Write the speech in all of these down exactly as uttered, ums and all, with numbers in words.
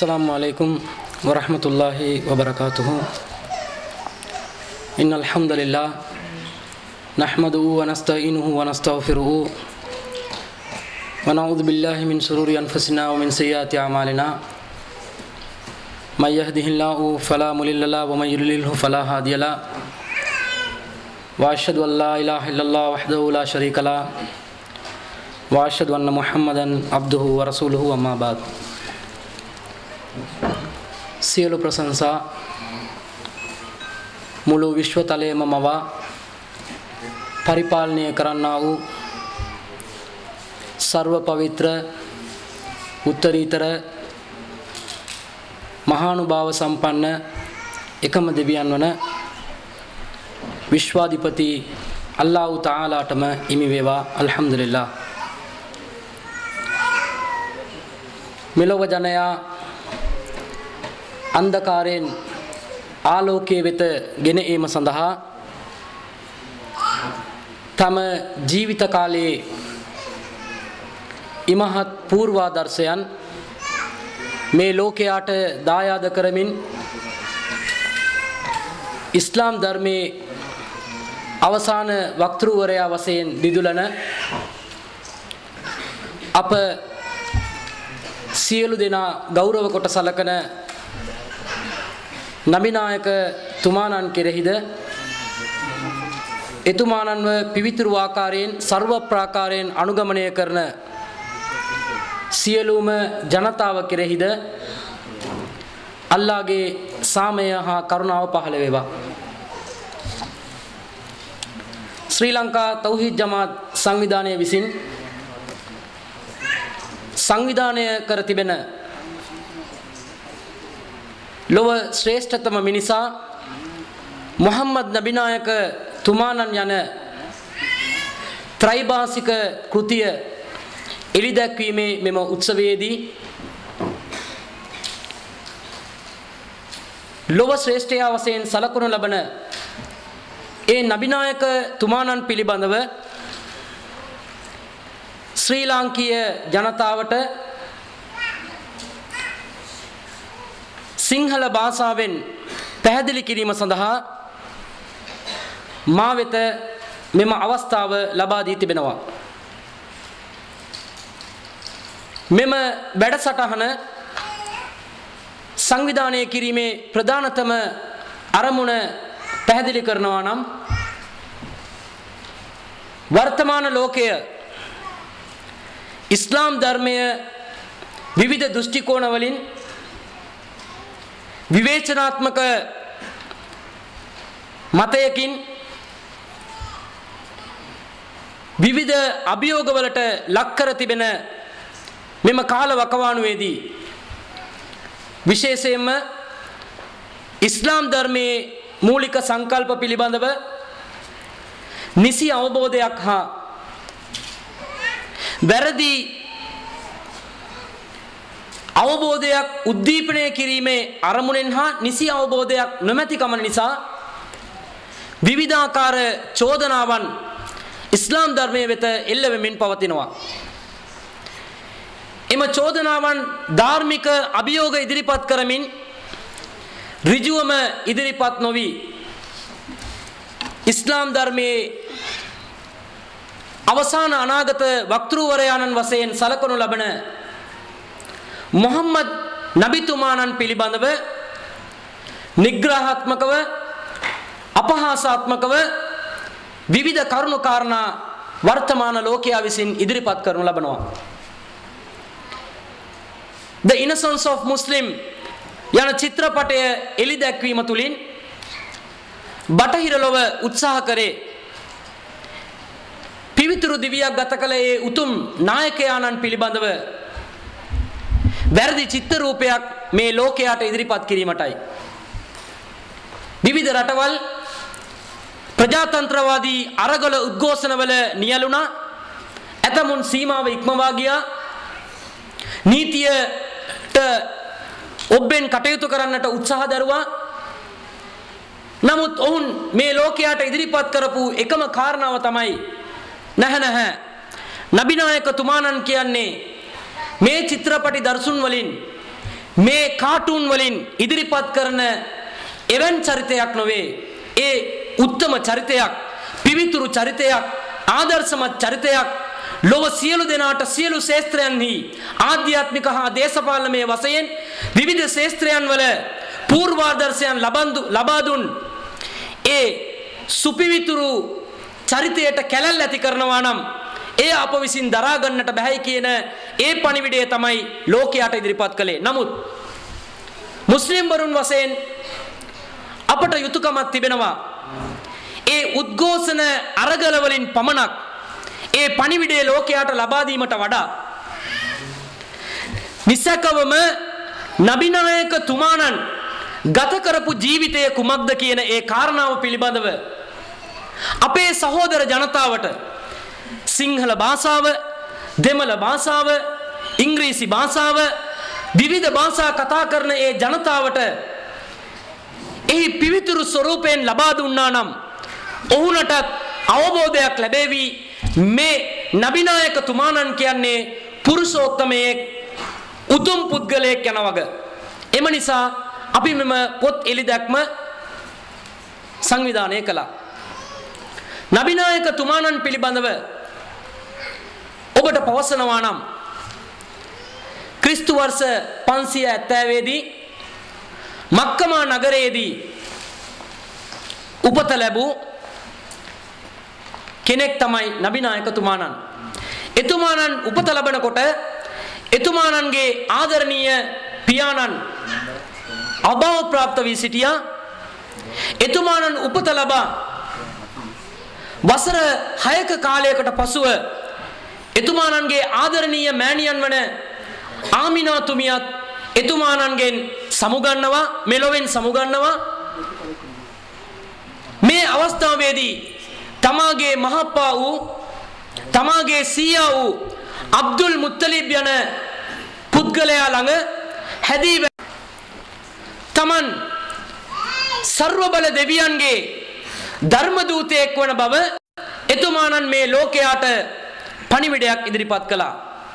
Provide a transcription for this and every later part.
अस्सलामुअलैकुम वरहमतुल्लाहि वबरकातुहु। इन्नल हम्दुलिल्लाह नहमदुहु व नस्तईनुहु व नस्तगफिरुहु व नऊज़ु बिल्लाहि मिन शुरूरि अनफुसिना व मिन सय्यिआति अमालिना। मय यहदिहिल्लाहु फला मुदिल्ल लहु व मय युद्लिल्हु फला हादिय लहु। व अशहदु अल्ला इलाहा इल्लल्लाह वहदहु ला शरीका लहु व अशहदु अन्न मुहम्मदन अब्दुहु व रसूलुहु अम्मा बाद। සියලු ප්‍රශංසා මුළු විශ්වතලයේම මවා පරිපාලනය කරන්නා වූ සර්ව පවිත්‍ර උත්තරීතර මහානුභාව සම්පන්න එකම දෙවියන් වන විශ්වාධිපති අල්ලාහ් තාලාටම හිමි වේවා. අල්හම්දුලිල්ලාහ්. මෙලොව ජනයා अंधकारෙන් ආලෝකයේ වෙත ගෙන ඒම සඳහා තම ජීවිත කාලයේ ඉමහත් පූර්වාදර්ශයන් මේ ලෝකයට දායාද කරමින් ඉස්ලාම් ධර්මයේ අවසාන වක්තෘවරයා වශයෙන් දිදුලන අප සියලු දෙනා ගෞරව කොට සලකන නබිනායක තුමාණන් කෙරෙහිද එතුමාණන්ව පිවිතුරු ආකාරයෙන් ਸਰව ප්‍රාකාරයෙන් අනුගමනය කරන සියලුම ජනතාව කෙරෙහිද අල්ලාහගේ සාමය හා කරුණාව පහළ වේවා. ශ්‍රී ලංකා තෞහීද් ජමාත් සංවිධානය විසින් සංවිධානය කර තිබෙන ලොව ශ්‍රේෂ්ඨතම මිනිසා මොහම්මද් නබිනායක තුමාණන් යන ත්‍රිභාෂික කෘතිය එළි දැක්වීමේ මෙම උත්සවයේදී ලොව ශ්‍රේෂ්ඨයා වශයෙන් සලකනු ලබන ඒ නබිනායක තුමාණන් පිළිබඳව ශ්‍රී ලාංකීය ජනතාවට සිංහල භාෂාවෙන් පැහැදිලි කිරීම සඳහා මා වෙත මෙම අවස්ථාව ලබා දී තිබෙනවා. මෙම වැඩසටහන සංවිධානය කිරීමේ ප්‍රධානතම අරමුණ පැහැදිලි කරනවා නම් වර්තමාන ලෝකය ඉස්ලාම් ධර්මය විවිධ දෘෂ්ටි කෝණ වලින් විවේචනාත්මක මතයකින් විවිධ අභියෝගවලට ලක් කර තිබෙන මෙම කාල වකවානුවේදී විශේෂයෙන්ම ඉස්ලාම් ධර්මයේ මූලික සංකල්ප පිළිබඳව නිසි අවබෝධයක් හා වැරදි අවබෝධයක් උද්දීපනය කිරීමේ අරමුණෙන් හා නිසි අවබෝධයක් නොමැතිකම නිසා විවිධාකාර චෝදනාවන් ඉස්ලාම් ධර්මයේ වෙත එල්ල වෙමින් පවතිනවා. එම චෝදනාවන් ධාර්මික අභියෝග ඉදිරිපත් කරමින් ඍජුවම ඉදිරිපත් නොවි ඉස්ලාම් ධර්මයේ අවසාන අනාගත වක්තෘවරයාණන් වශයෙන් සලකනු ලබන මොහම්මද් නබිතුමාණන් පිළිබඳව නිග්‍රහාත්මකව අපහාසාත්මකව විවිධ කරුණු කාරණා වර්තමාන ලෝකයා විසින් ඉදිරිපත් කරනු ලබනවා. The Innocence of Muslim යන චිත්‍රපටය එළි දැක්වීම තුළින් බටහිර ලොව උත්සාහ කරේ පිවිතුරු දිවියක් ගත කළ ඒ උතුම් නායකයාණන් පිළිබඳව වැරදි චිත්ත රූපයක් මේ ලෝකයට ඉදිරිපත් කිරීමටයි. විවිධ රටවල් ප්‍රජාතන්ත්‍රවාදී අරගල උද්ඝෝෂණවල නියැලුණා. ඇතමුන් සීමාව ඉක්මවා ගියා. නීතියට ඔබෙන් කටයුතු කරන්නට උත්සාහ දරුවා. නමුත් ඔවුන් මේ ලෝකයට ඉදිරිපත් කරපු එකම කාරණාව තමයි නැහැ නැහැ නබිනායක තුමාණන් කියන්නේ මේ චිත්‍රපටි දර්ශුන් වලින් මේ කාටුන් වලින් ඉදිරිපත් කරන එවන් චරිතයක් නොවේ. ඒ උත්තම චරිතයක්, පිවිතුරු චරිතයක්, ආදර්ශමත් චරිතයක්. ලොව සියලු දෙනාට සියලු ශේස්ත්‍රයන්හි ආධ්‍යාත්මික හා දේශපාලනමය වශයෙන් විවිධ ශේස්ත්‍රයන් වල පූර්වාදර්ශයන් ලබා දුන් ඒ සුපිවිතුරු චරිතයට කැලැල් ඇති කරනවා නම් ඒ අප විසින් දරා ගන්නට බැහැ කියන ඒ පණිවිඩය තමයි ලෝකයට ඉදිරිපත් කළේ. නමුත් මුස්ලිම් වරුන් වශයෙන් අපට යුතුයකමක් තිබෙනවා. ඒ උද්ඝෝෂණ අරගල වලින් පමණක් ඒ පණිවිඩය ලෝකයට ලබා දීමට වඩා නිසකවම නබිනායක තුමාණන් ගත කරපු ජීවිතය කුමක්ද කියන ඒ කාරණාව පිළිබඳව අපේ සහෝදර ජනතාවට සිංහල භාෂාව, දෙමළ භාෂාව, ඉංග්‍රීසි භාෂාව, විවිධ භාෂා කතා කරන ඒ ජනතාවට එහි පිවිතුරු ස්වරූපයෙන් ලබා දුන්නා නම් ඔවුන්ට අවබෝධයක් ලැබෙවි. මේ නබිනායක තුමාණන් කියන්නේ පුරුෂෝත්තමයෙක්, උතුම් පුද්ගලයෙක් යන වග. එම නිසා අපි මෙම පොත් එළිදැක්ම සංවිධානය කළා. නබිනායක තුමාණන් පිළිබඳව ඔබට පවසනවා නම් ක්‍රිස්තු වර්ෂ පන්සිය හැත්තෑව දී මක්කමා නගරයේදී උපත ලැබූ කෙනෙක් තමයි නබිනායක තුමාණන්. එතුමාණන් උපත ලබනකොට එතුමාණන්ගේ ආදරණීය පියාණන් අභාව ප්‍රාප්ත වී සිටියා. එතුමාණන් උපත ලබා වසර හයක කාලයකට පසුව එතුමාණන්ගේ ආදරණීය මෑණියන් වන ආමිනා තුමියත් එතුමාණන්ගෙන් සමුගන්නවා, මෙලොවෙන් සමුගන්නවා. මේ අවස්ථාවේදී තමාගේ මහප්පා වූ තමාගේ සීයා වූ අබ්දුල් මුත්තලිබ් යන පුද්ගලයා ළඟ හැදී තමන් සර්ව බල දෙවියන්ගේ ධර්ම දූතයෙක් වන බව එතුමාණන් මේ ලෝකයට පණිවිඩයක් ඉදිරිපත් කළා.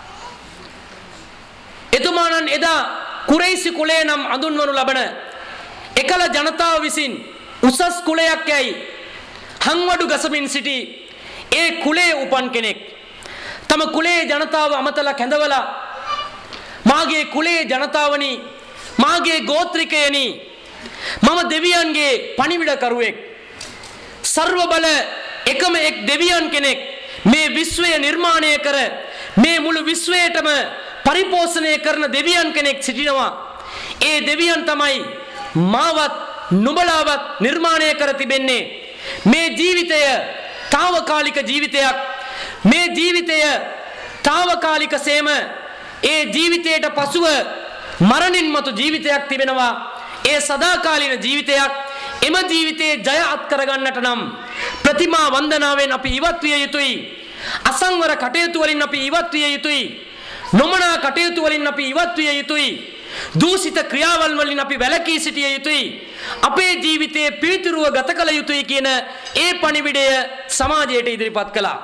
එතුමාණන් එදා කුරයිසි කුලය නම් අඳුන්වනු ලබන එකල ජනතාව විසින් උසස් කුලයක් යයි හංවඩු ගසමින් සිටි ඒ කුලයේ උපන් කෙනෙක්. තම කුලයේ ජනතාව අමතලා කැඳවලා මාගේ කුලයේ ජනතාවනි, මාගේ ගෝත්‍රිකයනි, මම දෙවියන්ගේ පණිවිඩකරුවෙක්, සර්ව බල එකම එක් දෙවියන් කෙනෙක් මේ විශ්වය නිර්මාණය කර මේ මුළු විශ්වයටම පරිපෝෂණය කරන දෙවියන් කෙනෙක් සිටිනවා. ඒ දෙවියන් තමයි මාවත් නුඹලාවත් නිර්මාණය කර තිබෙන්නේ. මේ ජීවිතය తాවකාලික ජීවිතයක්. මේ ජීවිතය తాවකාලික සේම ඒ ජීවිතයට පසුව මරණින් මතු ජීවිතයක් තිබෙනවා. ඒ සදාකාලින ජීවිතයක්. එම ජීවිතයේ ජය අත් කරගන්නට නම් ප්‍රතිමා වන්දනාවෙන් අපි ඉවත් විය යුතුයි. අසංවර කටයුතු වලින් අපි ඉවත් විය යුතුයි. නොමනා කටයුතු වලින් අපි ඉවත් විය යුතුයි. දූෂිත ක්‍රියාවල් වලින් අපි වැළකී සිටිය යුතුයි. අපේ ජීවිතයේ පිවිතුරුව ගත කළ යුතුයි කියන ඒ පණිවිඩය සමාජයට ඉදිරිපත් කළා.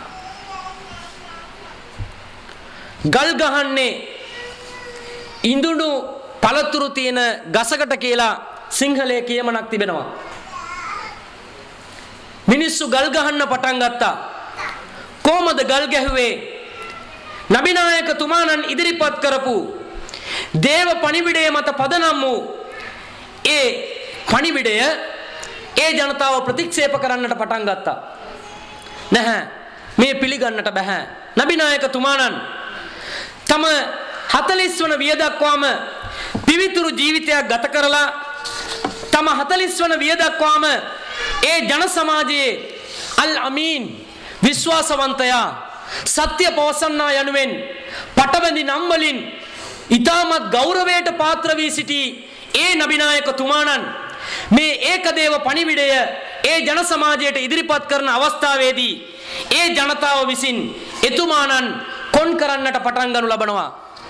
ගල් ගහන්නේ ඉඳුණු පළතුරු තියෙන ගසකට කියලා සිංහලයේ කියමනක් තිබෙනවා. මිනිස්සු ගල් ගහන්න පටන් ගත්තා. කොහමද ගල් ගැහුවේ? නබිනායක තුමාණන් ඉදිරිපත් කරපු දේව පණිවිඩය මත පදනම් වූ ඒ පණිවිඩය ඒ ජනතාව ප්‍රතික්ෂේප කරන්නට පටන් ගත්තා. නැහැ, මේ පිළිගන්නට බෑ. නබිනායක තුමාණන් තම හතළිස් වන විය දක්වාම පිවිතුරු ජීවිතයක් ගත කරලා තම හතළිස් වන විය දක්වාම ඒ ජන සමාජයේ අල් අමීන් විශ්වාසවන්තයා, සත්‍ය පවසන්නා යනුවෙන් පටබැඳි නම් වලින් ඊටමත් ගෞරවයට පාත්‍ර වී සිටි ඒ නබිනායක තුමාණන් මේ ඒකදේව පණිවිඩය ඒ ජන සමාජයට ඉදිරිපත් කරන අවස්ථාවේදී ඒ ජනතාව විසින් එතුමාණන් කොන් කරන්නට පටන් ගනු ලබනවා.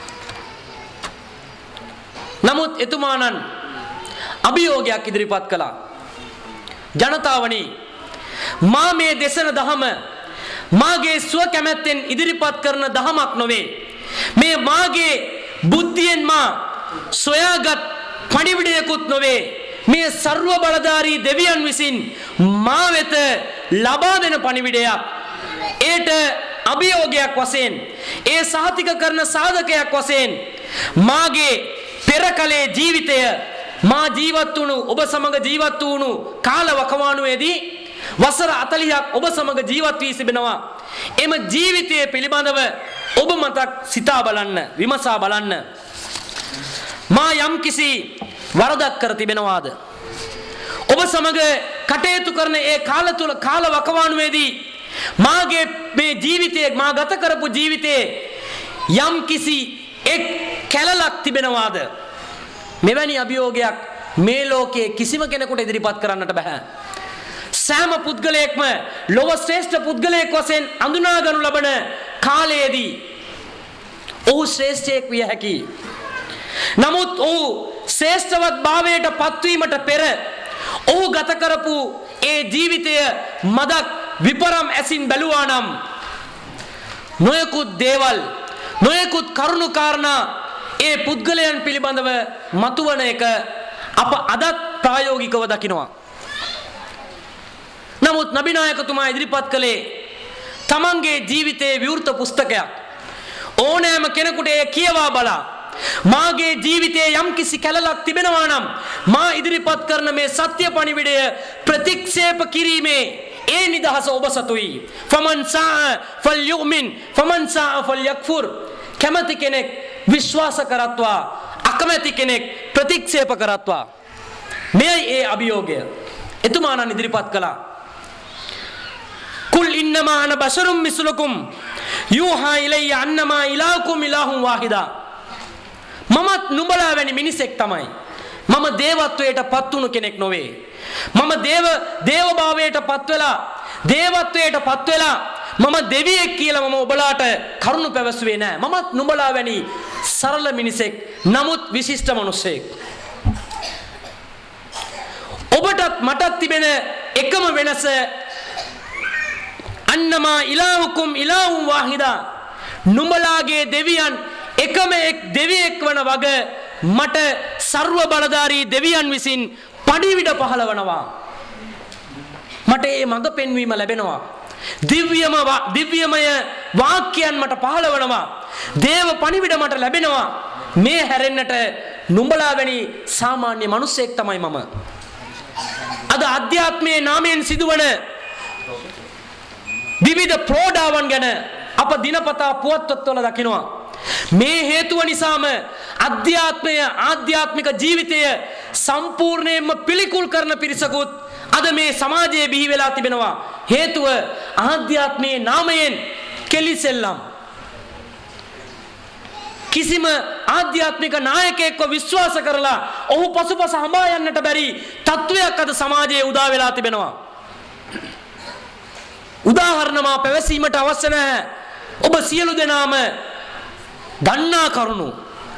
නමුත් එතුමාණන් අභියෝගයක් ඉදිරිපත් කළා. ජනතාවනි, මා මේ දේශන දහම මාගේ ස්ව කැමැත්තෙන් ඉදිරිපත් කරන දහමක් නොවේ. මේ මාගේ බුද්ධියෙන් මා සොයාගත් පණිවිඩයකුත් නොවේ. මේ ਸਰව බලධාරී දෙවියන් විසින් මා වෙත ලබා දෙන පණිවිඩයක්. ඒට අභියෝගයක් වශයෙන්, ඒ සහතික කරන සාධකයක් වශයෙන් මාගේ පෙරකලේ ජීවිතය, මා ජීවත් වුණු ඔබ සමග ජීවත් වුණු කාල වකවානුවේදී වසර හතළිහක් ඔබ සමග ජීවත් වී තිබෙනවා. එම ජීවිතය පිළිබඳව ඔබ මතක් සිතා බලන්න, විමසා බලන්න. මා යම් කිසි වරදක් කර තිබෙනවාද? ඔබ සමග කටයුතු කරන ඒ කාල තුල කාල වකවානුවේදී මාගේ මේ ජීවිතයේ, මා ගත කරපු ජීවිතයේ යම් කිසි එක් කැලලක් තිබෙනවාද? මෙවැනි අභියෝගයක් මේ ලෝකයේ කිසිම කෙනෙකුට ඉදිරිපත් කරන්නට බෑ. සෑම පුද්ගලයෙක්ම ලොව ශ්‍රේෂ්ඨ පුද්ගලයෙක් වශයෙන් අඳුනා ගනු ලබන කාලයේදී ඔහු ශ්‍රේෂ්ඨයෙක් විය හැකියි. නමුත් ඔහු ශ්‍රේෂ්ඨවත් භාවයට පත්වීමට පෙර ඔහු ගත කරපු ඒ ජීවිතය මදක් විපරම් ඇසින් බැලුවා නම් නොයෙකුත් දේවල්, නොයෙකුත් කරුණු කාරණා ඒ පුද්ගලයන් පිළිබඳව මතුවන එක අප අදත් ප්‍රායෝගිකව දකිනවා. නමුත් නබි නායකතුමා ඉදිරිපත් කළේ තමන්ගේ ජීවිතයේ විවෘත පුස්තකයක්. ඕනෑම කෙනෙකුට එය කියවා බලා මාගේ ජීවිතයේ යම් කිසි කැලලක් තිබෙනවා නම් මා ඉදිරිපත් කරන මේ සත්‍ය පණිවිඩය ප්‍රතික්ෂේප කිරීමේ ඒ නිදහස ඔබ සතුයි. ෆමන් සා ෆල්යුමින් ෆමන් සා ෆල්යක්ෆුර්. කැමති කෙනෙක් විශ්වාස කරත්වා, අකමැති කෙනෙක් ප්‍රතික්ෂේප කරත්වා. මෙයයි ඒ අභියෝගය. එතුමාණන් ඉදිරිපත් කළා. කුල් ඉන්නමා අන බෂරුම් මිස්ලුකුම් යූහා ඉලයිය අන්නමා ඉලාහුකුම් ඉලාහුම් වාහිදා. මමත් නුඹලා වැනි මිනිසෙක් තමයි. මම දේවත්වයට පත් වුණු කෙනෙක් නොවේ. මම දේව දේවභාවයට පත් වෙලා, දේවත්වයට පත් වෙලා මම දෙවියෙක් කියලා මම ඔබලාට කරුණු පැවසුවේ නෑ. මමත් නුඹලා වැනි සරල මිනිසෙක්, නමුත් විශිෂ්ට මිනිසෙක්. ඔබටත් මටත් තිබෙන එකම වෙනස අන්නමා ඉලාහුකුම් ඉලාහුම් වාහිදා. නුඹලාගේ දෙවියන් එකම එක් දෙවියෙක් වන වග මට ਸਰව බලධාරී දෙවියන් විසින් පණිවිඩ පහළවනවා. මට ඒ මඟ පෙන්වීම ලැබෙනවා. දිව්‍යම දිව්‍යමය වාක්‍යයන් මට පහළවනවා. දේව පණිවිඩ මට ලැබෙනවා. මේ හැරෙන්නට නුඹලා වැනි සාමාන්‍ය මිනිසෙක් තමයි මම. අද අධ්‍යාත්මයේ නාමයෙන් සිදුවන විවිධ ප්‍රෝඩාවන් ගැන අප දිනපතා පුවත්පත්වල දකිනවා. මේ හේතුව නිසාම අධ්‍යාත්මය, ආධ්‍යාත්මික ජීවිතය සම්පූර්ණයෙන්ම පිළිකුල් කරන පිරිසකුත් අද මේ සමාජයේ බිහි වෙලා තිබෙනවා. හේතුව ආධ්‍යාත්මයේ නාමයෙන් කෙලිසෙල්ලම්. කිසිම ආධ්‍යාත්මික නායකයෙක්ව විශ්වාස කරලා ඔහු පසුපස හඹා යන්නට බැරි තත්වයක් අද සමාජයේ උදා වෙලා තිබෙනවා. උදාහරණමා පැවසීමට අවශ්‍ය නැහැ. ඔබ සියලු දෙනාම දන්නා කරුණු.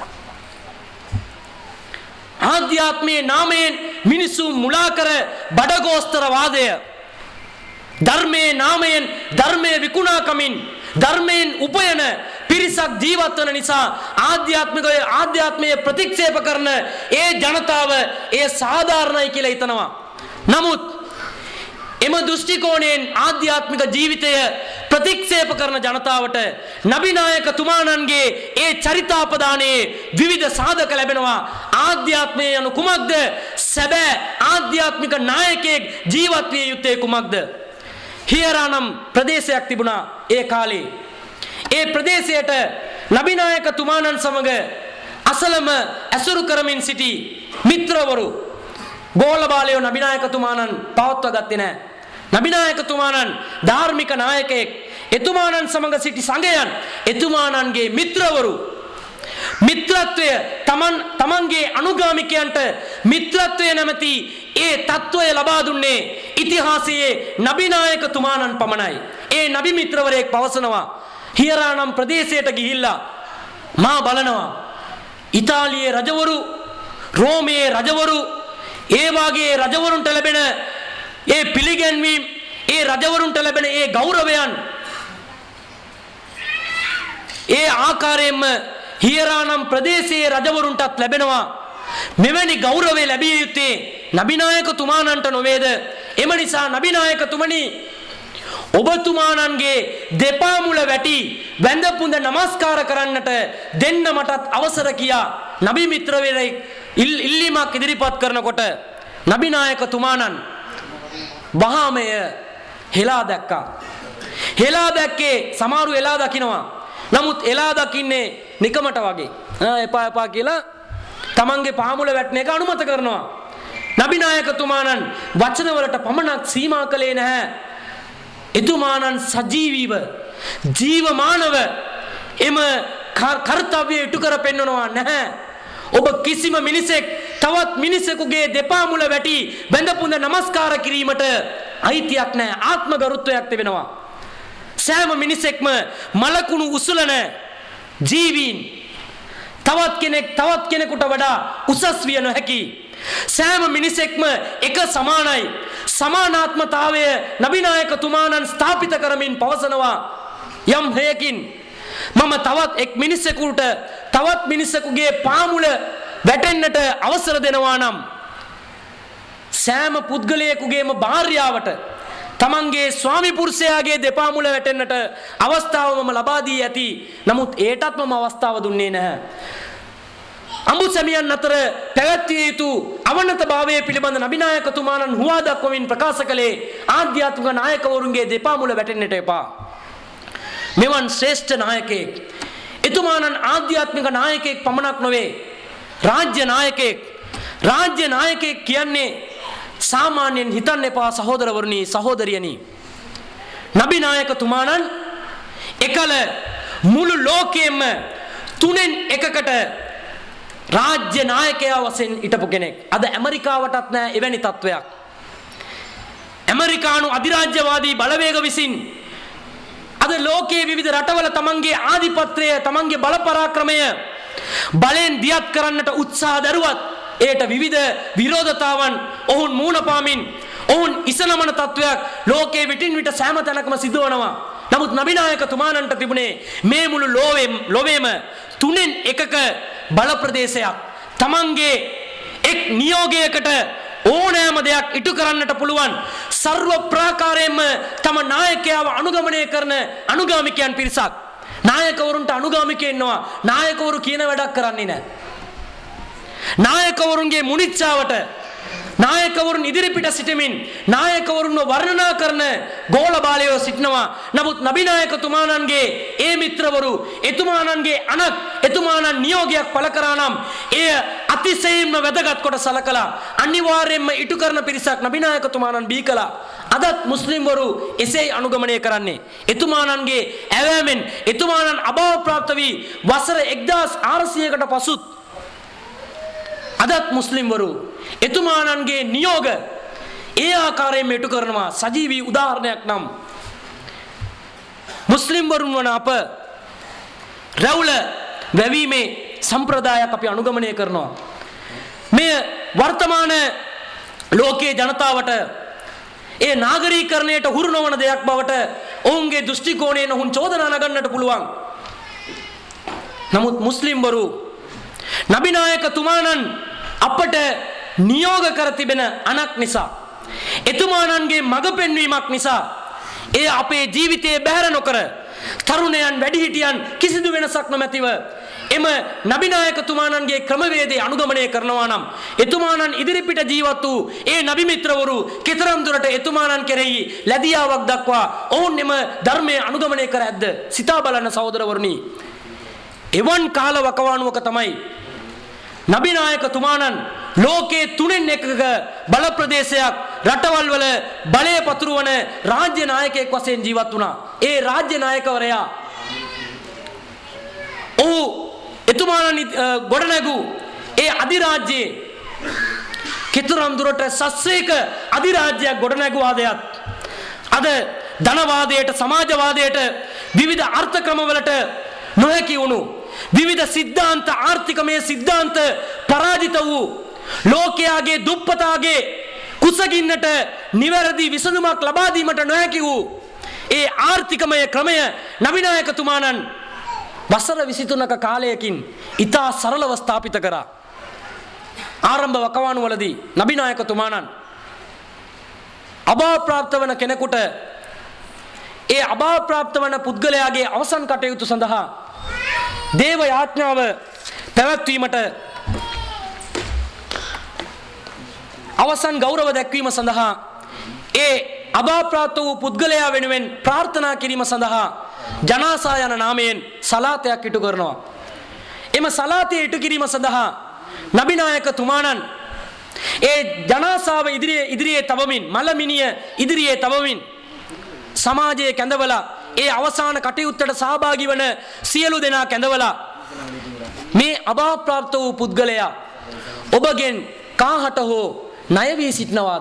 ආධ්‍යාත්මයේ නාමයෙන් මිනිසු මුලා කර බඩගෝස්තර වාදය, ධර්මයේ නාමයෙන් ධර්මයේ විකුණා කමින් ධර්මයෙන් උපයන පිරිසක් ජීවත් වන නිසා ආධ්‍යාත්මික ආධ්‍යාත්මයේ ප්‍රතික්ෂේප කරන ඒ ජනතාව ඒ සාධාරණයි කියලා හිතනවා. නමුත් එම දෘෂ්ටි කෝණයෙන් ආධ්‍යාත්මික ජීවිතය ප්‍රතික්ෂේප කරන ජනතාවට නබි නායකතුමාණන්ගේ ඒ චරිතාපදානයේ විවිධ සාධක ලැබෙනවා. ආධ්‍යාත්මය යනු කුමක්ද? සැබෑ ආධ්‍යාත්මික නායකයෙක් ජීවත් විය යුත්තේ කුමක්ද? හියරානම් ප්‍රදේශයක් තිබුණා ඒ කාලේ. ඒ ප්‍රදේශයට නබි නායකතුමාණන් සමග අසලම ඇසුරු කරමින් සිටි මිත්‍රවරු ගෝලබාලයෝ නබි නායකතුමාණන් පවත්වා ගත්තේ නැහැ. නබි නායකතුමාණන් ධාර්මික නායකයෙක්. එතුමාණන් සමග සිටි සංඝයන් එතුමාණන්ගේ මිත්‍රවරු. මිත්‍රත්වය තමන් තමන්ගේ අනුගාමිකයන්ට මිත්‍රත්වය නැමැති ඒ තත්වය ලබා දුන්නේ ඉතිහාසයේ නබි නායකතුමාණන් පමණයි. ඒ නබි මිත්‍රවරයෙක් පවසනවා, හියරානම් ප්‍රදේශයට ගිහිල්ලා මා බලනවා ඉතාලියේ රජවරු, රෝමයේ රජවරු, ඒ වාගේ රජවරුන්ට ලැබෙන ඒ පිළිගැන්වීම්, ඒ රජවරුන්ට ලැබෙන ඒ ගෞරවයන්, ඒ ආකාරයෙන්ම හියරානම් ප්‍රදේශයේ රජවරුන්ටත් ලැබෙනවා. මෙවැනි ගෞරවය ලැබිය යුත්තේ නබිනායකතුමාණන්ට නොවේද? එම නිසා නබිනායකතුමනි, ඔබතුමාණන්ගේ දෙපා මුල වැටි වැඳ පුඳ නමස්කාර කරන්නට දෙන්න මටත් අවසර කියා නබි මිත්‍රවරයෙක් ඉල්ලීමක් ඉදිරිපත් කරනකොට නබිනායකතුමාණන් වහාමය හෙලා දැක්කා. හෙලා දැක්කේ සමහරු එලා දකින්නවා. නමුත් එලා දකින්නේ නිකමට වගේ. එපා එපා කියලා තමන්ගේ පාමුල වැටෙන එක අනුමත කරනවා. නබිනායකතුමාණන් වචන වලට පමණක් සීමා කළේ නැහැ. එතුමාණන් සජීවීව ජීවමානව එම කර්තව්‍ය ඉටු කර පෙන්වනවා නැහැ. ඔබ කිසිම මිනිසෙක් තවත් මිනිසෙකුගේ දෙපා මුල වැටි වැඳ පුඳ නමස්කාර කිරීමට අයිතියක් නැහැ. ආත්ම ගරුත්වයක් තිබෙනවා. සෑම මිනිසෙක්ම මලකුණු උසුලන ජීවීන්. තවත් කෙනෙක් තවත් කෙනෙකුට වඩා උසස් විය නොහැකි. සෑම මිනිසෙක්ම එක සමානයි. සමානාත්මතාවය නබිනායකතුමාණන් ස්ථාපිත කරමින් පවසනවා. යම් හේකින් මම තවත් එක් මිනිසෙකුට තවත් මිනිසෙකුගේ පාමුල වැටෙන්නට අවසර දෙනවා නම් සෑම පුද්ගලයෙකුගේම භාර්යාවට තමන්ගේ ස්වාමි පුරුෂයාගේ දෙපා මුල වැටෙන්නට අවස්ථාව මම ලබා දී ඇති. නමුත් ඒටත් මම අවස්ථාව දුන්නේ නැහැ. අඹු සැමියන් අතර පැවැත්විය යුතු අවනතභාවය පිළිබඳ නබිනායකතුමාණන් හුවා දක්වමින් ප්‍රකාශ කළේ ආධ්‍යාත්මික නායකවරුන්ගේ දෙපා මුල වැටෙන්නට එපා. මෙවන් ශ්‍රේෂ්ඨ නායකයෙක්, එතුමාණන් ආධ්‍යාත්මික නායකයෙක් පමණක් නොවේ, රාජ්‍ය නායකයෙක්. රාජ්‍ය නායකයෙක් කියන්නේ සාමාන්‍යයෙන් හිතන්න එපා සහෝදරවරුනි, සහෝදරියනි. නබිනායකතුමාණන් එකල මුළු ලෝකයෙන්ම තුනෙන් එකකට රාජ්‍ය නායකයා වශයෙන් හිටපු කෙනෙක්. අද ඇමරිකාවටත් නැහැ එවැනි තත්වයක්. ඇමරිකානු අධිරාජ්‍යවාදී බලවේග විසින් අද ලෝකයේ විවිධ රටවල තමන්ගේ ආධිපත්‍යය, තමන්ගේ බල පරාක්‍රමය බලෙන් දියත් කරන්නට උත්සාහ දරුවත් ඒට විවිධ විරෝධතාවන් ඔවුන් මූණ පාමින් ඔවුන් ඉසනමන තත්වයක් ලෝකයේ විටින් විට සෑම තැනකම සිදුවනවා. නමුත් නබිනායකතුමාණන්ට තිබුණේ මේ මුළු ලෝවෙම ලොවේම තුනෙන් එකක බල ප්‍රදේශයක්. තමන්ගේ එක් නියෝගයකට ඕනෑම දෙයක් ඉටු කරන්නට පුළුවන් සර්ව ප්‍රාකාරයෙන්ම තම නායකයාව අනුගමනය කරන අනුගාමිකයන් පිරිසක්. නායකවරුන්ට අනුගාමිකයෝ ඉන්නවා. නායකවරු කියන වැඩක් කරන්නේ නැහැ. නායකවරුන්ගේ මුනිච්චාවට නායකවරුන් ඉදිරිපිට සිටමින් නායකවරුන්ව වර්ණනා කරන ගෝල බාලයෝ සිටිනවා. නමුත් නබිනායකතුමාණන්ගේ ඒ මිත්‍රවරු එතුමාණන්ගේ අනක් එතුමාණන් නියෝගයක් පළ කරා නම් එය අතිශයින්ම වැදගත් කොට සලකලා අනිවාර්යයෙන්ම ඉටු කරන පිරිසක් නබිනායකතුමාණන් බී කළා. අදත් මුස්ලිම්වරු එසේ අනුගමනය කරන්නේ. එතුමාණන්ගේ ඇවෑමෙන් එතුමාණන් අභාව ප්‍රාප්ත වී වසර එක්දාස් ආරසියයකට පසුත් අදත් මුස්ලිම්වරු එතුමාණන්ගේ නියෝග ඒ ආකාරයෙන් ඉටු කරනවා. සජීවී උදාහරණයක් නම් මුස්ලිම්වරුන් වන අප රැවුල වැවීමේ සම්ප්‍රදායක් අපි අනුගමනය කරනවා. මේ වර්තමාන ලෝකයේ ජනතාවට ඒ නාගරීකරණයට හුරු නොවන දෙයක් බවට ඔවුන්ගේ දෘෂ්ටි කෝණයෙන් ඔවුන් චෝදනා නගන්නට පුළුවන්. නමුත් මුස්ලිම්වරු නබිනායකතුමාණන් අපට නියෝග කර තිබෙන අනක් නිසා, එතුමාණන්ගේ මඟ පෙන්වීමක් නිසා ඒ අපේ ජීවිතයේ බැහැර නොකර තරුණයන් වැඩිහිටියන් කිසිදු වෙනසක් නොමැතිව එම නබිනායකතුමාණන්ගේ ක්‍රමවේදය අනුගමනය කරනවා නම් එතුමාණන් ඉදිරිපිට ජීවත් වූ ඒ නබි මිත්‍රවරු කෙතරම් දුරට එතුමාණන් කෙරෙහි ලැබියාවක් දක්වා ඔවුන් එම ධර්මයේ අනුගමනය කර ඇද්ද සිතා බලන්න සහෝදරවරුනි. එවන් කාල වකවානුවක තමයි නබිනායකතුමාණන් ලෝකයේ තුනෙන් එකක බල ප්‍රදේශයක් රටවල් වල බලය පතුරවන රාජ්‍ය නායකයෙක් වශයෙන් ජීවත් වුණා. ඒ රාජ්‍ය නායකවරයා ඔහු එතුමාණන් ගොඩනැගූ ඒ අධිරාජ්‍යයේ කෙතරම් දුරට සස්්‍රේක අධිරාජ්‍යයක් ගොඩනැගුවාදයක් අද ධනවාදයට, සමාජවාදයට, විවිධ අර්ථ ක්‍රමවලට නොහැකි වුණු විවිධ සිද්ධාන්ත, ආර්ථිකමය සිද්ධාන්ත පරාජිත වූ ලෝකයාගේ දුප්පතාගේ කුසගින්නට නිවැරදි විසඳුමක් ලබා දීමට නොහැකි වූ ඒ ආර්ථිකමය ක්‍රමය නබිනායකතුමාණන් වසර විසිතුනක කාලයකින් ඊතා සරලව ස්ථාපිත කරා. ආරම්භ වකවානු වලදී නබි නායකතුමාණන් අභාව ප්‍රාප්ත වන කෙනෙකුට ඒ අභාව ප්‍රාප්ත වන පුද්ගලයාගේ අවසන් කටයුතු සඳහා දේව යාඥාව පැවැත්වීමට අවසන් ගෞරව දැක්වීම සඳහා ඒ අභාව ප්‍රාප්ත වූ පුද්ගලයා වෙනුවෙන් ප්‍රාර්ථනා කිරීම සඳහා ජනාසා යන නාමයෙන් සලාතයක් ඉටු කරනවා. එම සලාතය ඉටු කිරීම සඳහා නබි නායකතුමාණන් ඒ ජනාසාව ඉදිරියේ ඉදිරියේ තබමින් මලමිනිය ඉදිරියේ තබමින් සමාජයේ කැඳවලා ඒ අවසාන කටයුත්තට සහභාගී වන සියලු දෙනා කැඳවලා මේ අභාව ප්‍රාප්ත වූ පුද්ගලයා ඔබගෙන් කාහට හෝ ණය වී සිටනවාද?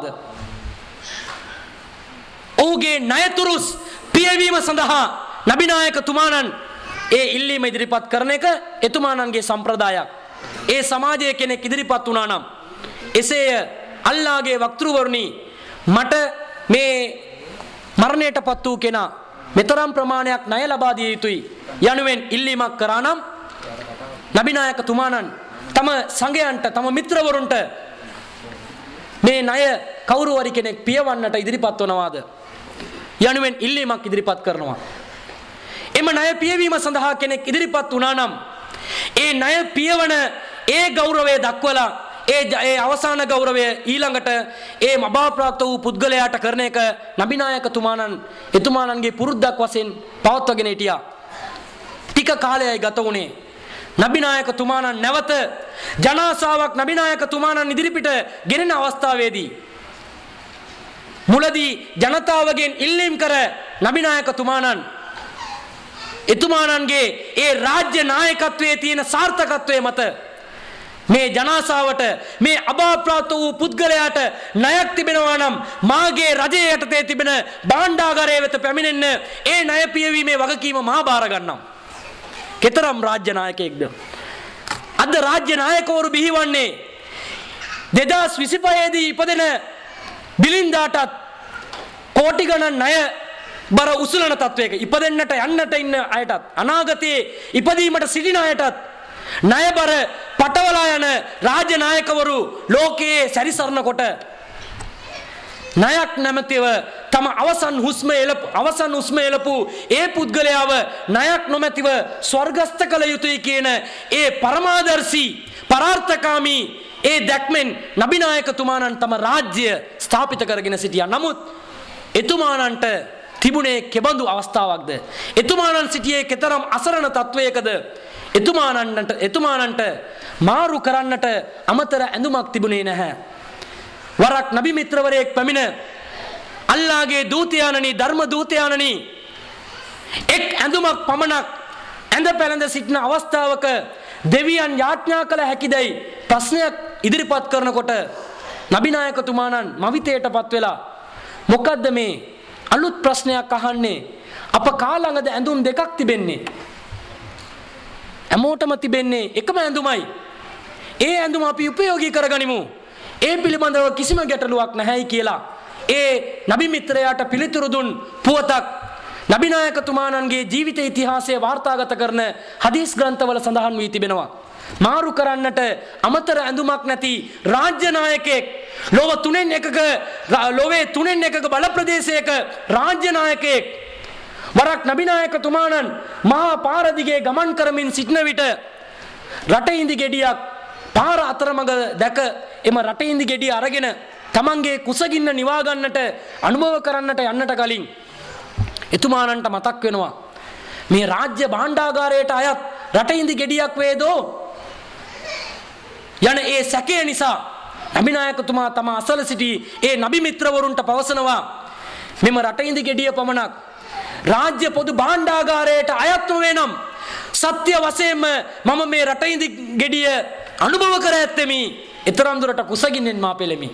ඔහුගේ ණයතුරුස් පියවීම සඳහා නබි නායකතුමාණන් ඒ ඉල්ලීම ඉදිරිපත් කරන එක එතුමාණන්ගේ සම්ප්‍රදායක්. ඒ සමාජයේ කෙනෙක් ඉදිරිපත් වුණා නම් එසේය අල්ලාහගේ වක්තෘවරුනි මට මේ මරණයටපත් වූ කෙනා මෙතරම් ප්‍රමාණයක් ණය ලබා දිය යුතුයි යනුවෙන් ඉල්ලීමක් කරා නම් නබි නායකතුමාණන් තම සංඝයන්ට තම මිත්‍රවරුන්ට මේ ණය කවුරු හරි කෙනෙක් පියවන්නට ඉදිරිපත් වනවාද යනුවෙන් ඉල්ලීමක් ඉදිරිපත් කරනවා. එම ණය පියවීම සඳහා කෙනෙක් ඉදිරිපත් වුණා නම් ඒ ණය පියවන ඒ ගෞරවය දක්වලා ඒ ඒ අවසාන ගෞරවය ඊළඟට ඒ අභාව ප්‍රාප්ත වූ පුද්ගලයාට කරන එක නබි නායකතුමාණන් එතුමාණන්ගේ පුරුද්දක් වශයෙන් පවත්වාගෙන හිටියා. ටික කාලයයි ගත වුණේ. නබි නායකතුමාණන් නැවත ජනාසාවක් නබි නායකතුමාණන් ඉදිරිපිට ගෙනෙන අවස්ථාවේදී මුලදී ජනතාවගෙන් ඉල්ලීම් කර නබි නායකතුමාණන් එතුමාණන්ගේ ඒ රාජ්‍ය නායකත්වයේ තියෙන සාර්ථකත්වයේ මත මේ ජනාසාවට මේ අභාව ප්‍රාප්ත වූ පුද්ගලයාට ණයක් තිබෙනවා නම් මාගේ රජයේ යටතේ තිබෙන භාණ්ඩාගාරය වෙත පැමිණෙන්න ඒ ණය පියවීමේ වගකීම මා බාර ගන්නම්. කෙතරම් රාජ්‍ය නායකයෙක්ද? අද රාජ්‍ය නායකවරු බිහිවන්නේ දෙදාස් විසිපහ දී ඉපදෙන බිලින්දාටත් කෝටි ගණන් ණය බර උසුලන තත්වයක ඉපදෙන්නට යන්නට ඉන්න අයටත් අනාගතයේ ඉපදීමට සිටින අයටත් ණයබර පටවලා යන රාජ්‍ය නායකවරු ලෝකයේ සැරිසරන කොට ණයක් නැමැතිව තම අවසන් හුස්ම එළපු අවසන් හුස්ම එළපු ඒ පුද්ගලයාව ණයක් නොමැතිව ස්වර්ගස්ත කළ යුතුයි කියන ඒ පරමාදර්ශී පරාර්ථකාමී ඒ දැක්මෙන් නබි නායකතුමාණන් තම රාජ්‍ය ස්ථාපිත කරගෙන සිටියා. නමුත් එතුමාණන්ට තිබුණේ කෙබඳු අවස්ථාවක්ද? එතුමාණන් සිටියේ කෙතරම් අසරණ තත්වයකද? එතුමාණන්ට එතුමාණන්ට මාරු කරන්නට අමතර ඇඳුමක් තිබුණේ නැහැ. වරක් නබි මිත්‍රවරයෙක් පැමිණ අල්ලාහගේ දූතයාණනි ධර්ම දූතයාණනි එක් ඇඳුමක් පමණක් ඇඳ පැළඳ සිටින අවස්ථාවක දෙවියන් යාඥා කළ හැකිදයි ප්‍රශ්නයක් ඉදිරිපත් කරනකොට නබි නායකතුමාණන් මවිතයටපත් වෙලා මොකද්ද මේ අලුත් ප්‍රශ්නයක් අහන්නේ? අප කාලඟද ඇඳුම් දෙකක් තිබෙන්නේ. හැමෝටම තිබෙන්නේ එකම ඇඳුමයි. ඒ ඇඳුම අපි උපයෝගී කරගනිමු. ඒ පිළිබඳව කිසිම ගැටලුවක් නැහැයි කියලා ඒ නබි මිත්‍රයාට පිළිතුරු දුන් පුවතක් නබි නායකතුමාණන්ගේ ජීවිත ඉතිහාසය වාර්තාගත කරන හදීස් ග්‍රන්ථවල සඳහන් වී තිබෙනවා. මාරු කරන්නට අමතර ඇඳුමක් නැති රාජ්‍ය නායකයෙක් ලෝව තුනෙන් එකක ලෝවේ තුනෙන් එකක බල ප්‍රදේශයක රාජ්‍ය නායකයෙක් වරක් නබි නායකතුමාණන් මහා පාර දිගේ ගමන් කරමින් සිටන විට රටඉඳි ගෙඩියක් පාර අතරමඟ දැක එම රටඉඳි ගෙඩිය අරගෙන තමන්ගේ කුසගින්න නිවා ගන්නට අනුභව කරන්නට යන්නට කලින් එතුමාණන්ට මතක් වෙනවා මේ රාජ්‍ය භාණ්ඩාගාරයට අයත් රටඉඳි ගෙඩියක් වේදෝ යන ඒ සැකය නිසා නබි නායකතුමා තම අසල සිටි ඒ නබි මිත්‍රවරුන්ට පවසනවා මෙම රටඉඳි ගෙඩිය පමණක් රාජ්‍ය පොදු භාණ්ඩාගාරයට අයත් නොවේ නම් සත්‍ය වශයෙන්ම මම මේ රටඉඳි ගෙඩිය අනුභව කර ඇත්තෙමි. එතරම් දුරට කුසගින්නෙන් මා පෙළෙමි.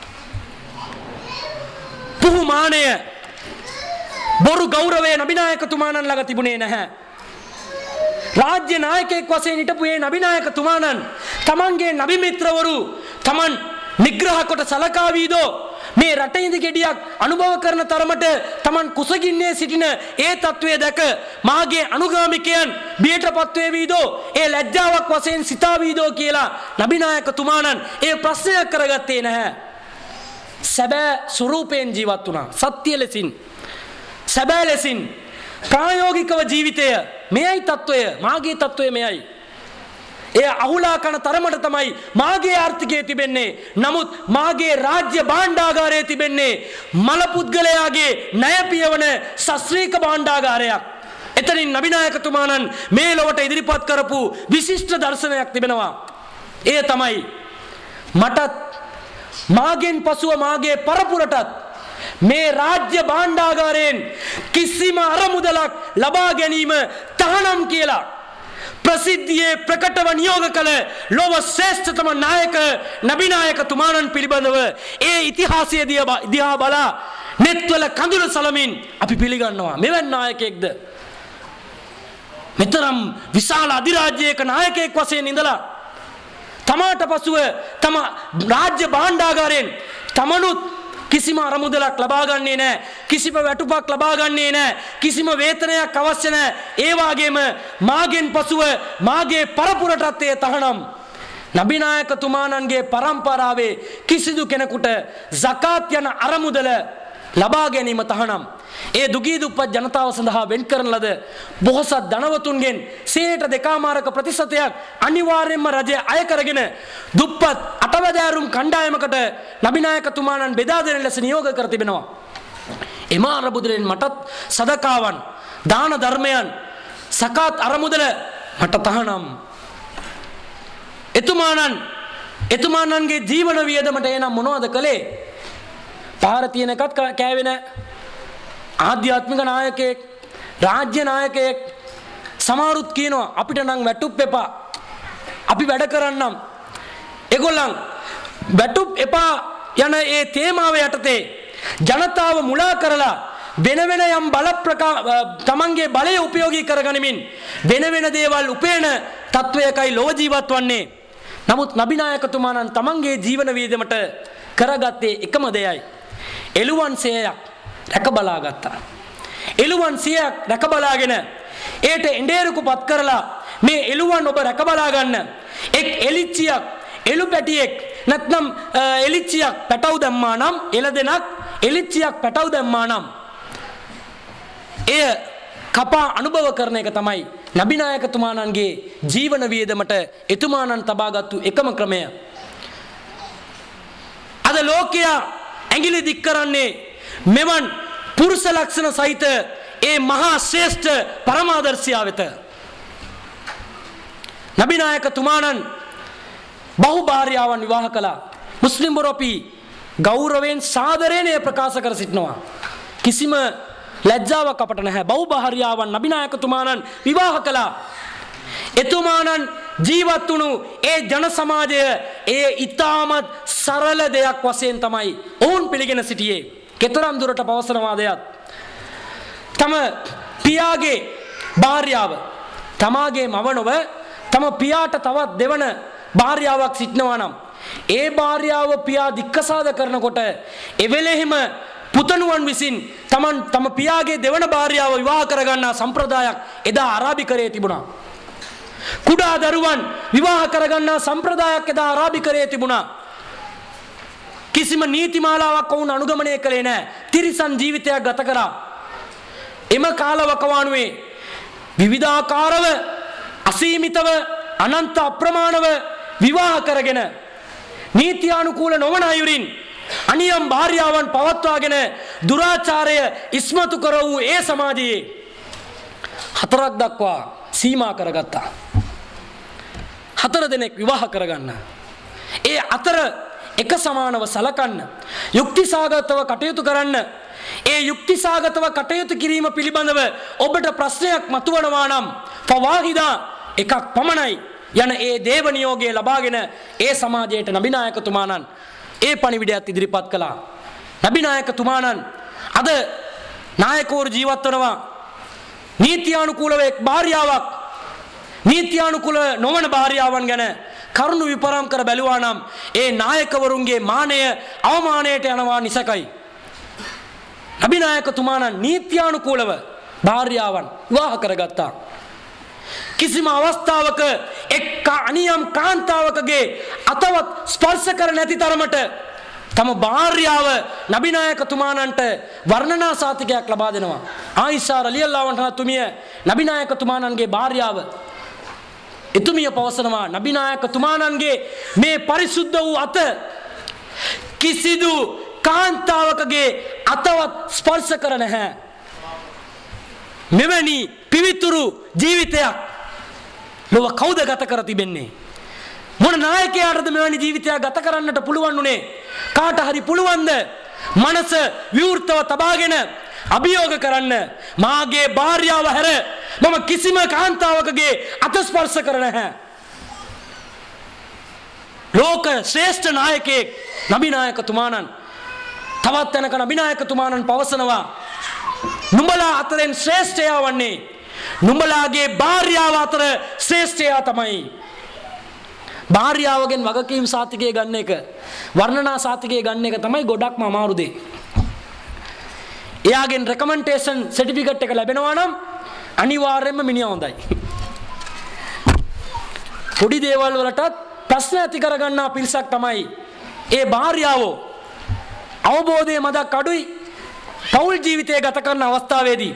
පුහුමානය බොරු ගෞරවය නබි නායකතුමාණන් ළඟ තිබුණේ නැහැ. රාජ්‍ය නායකයෙක් වශයෙන් හිටපු ඒ නබි නායකතුමාණන් තමන්ගේ නබි මිත්‍රවරු තමන් නිග්‍රහ කොට සලකාවීදෝ මේ රටේ ඉඳ ගෙඩියක් අනුභව කරන තරමට Taman කුසගින්නේ සිටින ඒ තත්වයේ දැක මාගේ අනුගාමිකයන් බියටපත් වේවිදෝ ඒ ලැජ්ජාවක් වශයෙන් සිතාවිදෝ කියලා නබිනායකතුමාණන් ඒ ප්‍රශ්නයක් කරගත්තේ නැහැ. සැබෑ ස්වරූපයෙන් ජීවත් වුණා. සත්‍ය ලෙසින් සැබෑ ලෙසින් ප්‍රායෝගිකව ජීවිතය මෙයයි තත්වය. මාගේ තත්වය මෙයයි. ඒ අහුලා කන තරමට තමයි මාගේ ආර්ථිකය තිබෙන්නේ. නමුත් මාගේ රාජ්‍ය භාණ්ඩාගාරයේ තිබෙන්නේ මල පුද්ගලයාගේ ණය පියවන ශාස්ත්‍රීය භාණ්ඩාගාරයක්. එතනින් නබිනායකතුමාණන් මේ ලොවට ඉදිරිපත් කරපු විශිෂ්ට දර්ශනයක් තිබෙනවා. ඒ තමයි මටත් මාගෙන් පසුව මාගේ පරපුරටත් මේ රාජ්‍ය භාණ්ඩාගාරයෙන් කිසිම අරමුදලක් ලබා ගැනීම තහනම් කියලා ප්‍රසිද්ධියේ ප්‍රකටව නියෝග කළ ලොව ශ්‍රේෂ්ඨතම නායක නබිනායකතුමාණන් පිළිබඳව ඒ ඉතිහාසයේ දිහා බලා netwala කඳුළු සලමින් අපි පිළිගන්නවා. මෙවැනි නායකයෙක්ද මෙතරම් විශාල අධිරාජ්‍යයක නායකයෙක් වශයෙන් ඉඳලා තමාට පසුව තම රාජ්‍ය භාණ්ඩාගාරයෙන් තමනුත් කිසිම අරමුදලක් ලබා ගන්නේ නැහැ. කිසිම වැටුපක් ලබා ගන්නේ නැහැ. කිසිම වේතනයක් අවශ්‍ය නැහැ. ඒ වගේම මාගෙන් පසුව මාගේ පරපුරටත් ඒ තහනම් නබිනායකතුමාණන්ගේ පරම්පරාවේ කිසිදු කෙනෙකුට zakat යන අරමුදල ලබා ගැනීම තහනම්. ඒ දුගී දුප්පත් ජනතාව සඳහා වෙන් කරන ලද බොහෝසත් ධනවතුන්ගෙන් සියයට දෙකමාරක ප්‍රතිශතයක් අනිවාර්යයෙන්ම රජය අය කරගෙන දුප්පත් අටවැදෑරුම් කණ්ඩායමකට නබිනායකතුමාණන් බෙදා දෙන ලෙස නියෝග කර තිබෙනවා. එම අරමුදලෙන් මටත් සදකාවන් දාන ධර්මයන් සකාත් අරමුදල මට තහනම්. එතුමාණන් එතුමාණන්ගේ ජීවන වියදමට එනම් මොනවද කළේ? පාර තියෙන එකත් කෑවේ නැහැ. ආධ්‍යාත්මික නායකයෙක් රාජ්‍ය නායකයෙක් සමහරුත් කියනවා අපිට නම් වැටුප් එපා අපි වැඩ කරන්නම්. ඒගොල්ලන් වැටුප් එපා යන ඒ තේමාව යටතේ ජනතාව මුලා කරලා වෙන වෙන යම් බල ප්‍රකා තමන්ගේ බලය උපයෝගී කරගනිමින් වෙන වෙන දේවල් උපේන තත්වයකයි ලෝක ජීවත් වන්නේ. නමුත් නබිනායකතුමාණන් තමන්ගේ ජීවන වියදමට කරගත්තේ එකම දෙයයි. එළුවන් සේයක් රැක බලා ගත්තා. එළුවන් සියයක් රැක බලාගෙන ඒට එඬේරුකුපත් කරලා මේ එළුවන් ඔබ රැක බලා ගන්න. එක් එලිච්චියක් එළු පැටියෙක් නැත්නම් එලිච්චියක් පැටව දැම්මා නම් එළදෙනක් එලිච්චියක් පැටව දැම්මා නම් එය කපා අනුභව කරන එක තමයි නබිනායකතුමාණන්ගේ ජීවන වියදමට එතුමාණන් තබාගත්තු එකම ක්‍රමය. අද ලෝකයා ඇඟිලි දික් කරන්නේ මෙවන් පුරුෂ ලක්ෂණ සහිත ඒ මහා ශ්‍රේෂ්ඨ පරමාදර්ශියා වෙත. නබිනායකතුමාණන් බහු භාර්යාවන් විවාහ කළා. මුස්ලිම් බොරොපි ගෞරවයෙන් සාදරයෙන් ප්‍රකාශ කර සිටිනවා. කිසිම ලැජ්ජාවක් අපට නැහැ. බහු භාර්යාවන් නබිනායකතුමාණන් විවාහ කළා. එතුමාණන් ජීවත් වුණු ඒ ජන සමාජය ඒ ඊටමත් සරල දෙයක් වශයෙන් තමයි ඔවුන් පිළිගෙන සිටියේ. කෙතරම් දුරට පවසනවාදයක් තම පියාගේ භාර්යාව තමාගේ මව නොව තම පියාට තවත් දෙවන භාර්යාවක් සිටිනවා නම් ඒ භාර්යාව පියා දික්කසාද කරනකොට එවෙලෙහිම පුතණුවන් විසින් තමන් තම පියාගේ දෙවන භාර්යාව විවාහ කරගන්නා සම්ප්‍රදායක් එදා අරාබිකරයේ තිබුණා. කුඩා දරුවන් විවාහ කරගන්නා සම්ප්‍රදායක් එදා අරාබිකරයේ තිබුණා. කිසිම නීතිමාලාවක් වුණ අනුගමනය කළේ නැහැ. තිරිසන් ජීවිතයක් ගත කරා. එම කාලවකවානුවේ විවිධාකාරව අසීමිතව අනන්ත අප්‍රමාණව විවාහ කරගෙන නීත්‍යානුකූල නොවන අයුරින් අනියම් භාර්යාවන් පවත්වාගෙන දුරාචාරය ඉස්මතු කර වූ ඒ සමාජයේ හතරක් දක්වා සීමා කරගත්තා. හතර දෙනෙක් විවාහ කරගන්න. ඒ අතර එක සමානව සලකන්න, යුක්තිසාගතව කටයුතු කරන්න. ඒ යුක්තිසාගතව කටයුතු කිරීම පිළිබඳව ඔබට ප්‍රශ්නයක් මතුවනවා නම් ෆවාහිදා එකක් පමණයි යන ඒ දේව නියෝගය ලබාගෙන ඒ සමාජයට නබිනායකතුමාණන් ඒ පණිවිඩයත් ඉදිරිපත් කළා. නබිනායකතුමාණන් අද නායකවරු ජීවත් වෙනවා නීත්‍යානුකූලව එක් භාර්යාවක් නීත්‍යානුකූල නොවන භාර්යාවන් ගැන කරුණු විපරම් කර බැලුවා නම් ඒ නායකවරුන්ගේ මානය අවමානයට යනවා නිසකයි. අභිනායකතුමාණන් නීත්‍යානුකූලව භාර්යාවන් විවාහ කරගත්තා. කිසිම අවස්ථාවක එක් අනියම් කාන්තාවකගේ අතවත් ස්පර්ශ කර නැති තරමට තම භාර්යාව නබිනායකතුමාණන්ට වර්ණනා සාතිකයක් ලබා දෙනවා. ආයිෂා රලියල්ලාහු අන්හා තුමිය නබිනායකතුමාණන්ගේ භාර්යාව. එතුමිය පවසනවා නබිනායකතුමාණන්ගේ මේ පරිසුද්ධ වූ අත කිසිදු කාන්තාවකගේ අතවත් ස්පර්ශ කර නැහැ. මෙවැනි පිවිතුරු ජීවිතයක් ලොව කවුද ගත කර තිබෙන්නේ? මොන නායකයාටද මෙවැනි ජීවිතයක් ගත කරන්නට පුළුවන් උනේ? කාට හරි පුළුවන්ද මනස විවෘතව තබාගෙන අභියෝග කරන්න මාගේ භාර්යාව හැර මම කිසිම කාන්තාවකගේ අත ස්පර්ශ කර නැහැ. ලෝක ශ්‍රේෂ්ඨ නායකයෙක් නබිනායකතුමාණන්. තවත් තැනක නබිනායකතුමාණන් පවසනවා නුඹලා අතරින් ශ්‍රේෂ්ඨයා වන්නේ නුඹලාගේ භාර්යාව අතර ශ්‍රේෂ්ඨයා තමයි. භාර්යාවගෙන් වගකීම් සාතිකය ගන්න එක, වර්ණනා සාතිකය ගන්න එක තමයි ගොඩක්ම අමාරු දෙය. එයාගෙන් රෙකමෙන්ඩේෂන් සර්ටිෆිකේට් එක ලැබෙනවා නම් අනිවාර්යයෙන්ම මිනිහා හොඳයි. පොඩි දේවල් වලටත් ප්‍රශ්න ඇති කරගන්නා පිරිසක් තමයි ඒ භාර්යාවෝ. අවබෝධයේ මදක් අඩුයි. පෞල් ජීවිතය ගත කරන අවස්ථාවේදී